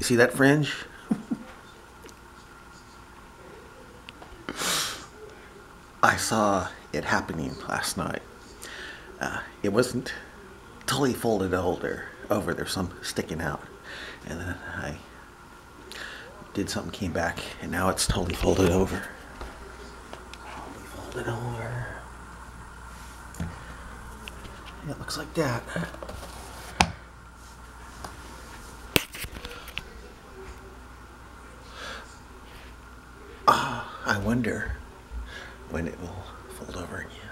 You see that fringe? I saw it happening last night. It wasn't totally folded over. There's some sticking out. And then I did something, came back, and now it's totally folded over. Totally folded over. It looks like that. I wonder when it will fold over again.